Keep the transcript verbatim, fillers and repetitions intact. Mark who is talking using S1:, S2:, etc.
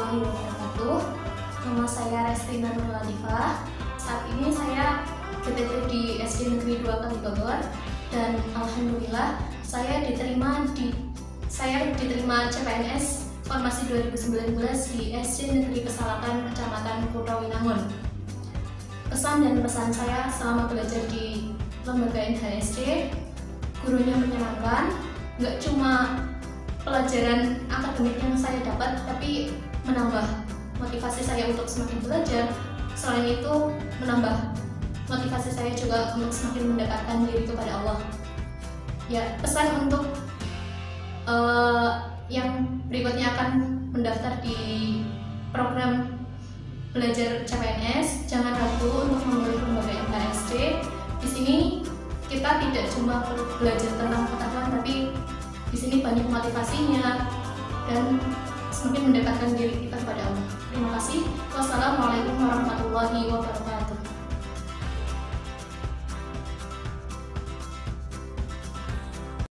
S1: warahmatullahi wabarakatuh. Nama saya Restina Nur Latifah. Saat ini saya G T T di S D Negeri dua Kali Bogor, dan alhamdulillah saya diterima di saya diterima C P N S Formasi dua ribu sembilan belas di S D Negeri Pesalakan, Kecamatan Kutawinangun. Pesan dan pesan saya selama belajar di lembaga N H S D, gurunya menyenangkan, nggak cuma pelajaran akademik yang saya dapat, tapi menambah motivasi saya untuk semakin belajar. Selain itu, menambah motivasi saya juga untuk semakin mendekatkan diri kepada Allah. Ya, pesan untuk uh, yang berikutnya akan mendaftar di program belajar C P N S, jangan ragu untuk memilih lembaga N H S D. Di sini kita tidak cuma belajar tentang pengetahuan, tapi di sini banyak motivasinya dan semakin mendekatkan diri kita kepada Allah. Terima kasih. Wassalamualaikum warahmatullahi wabarakatuh.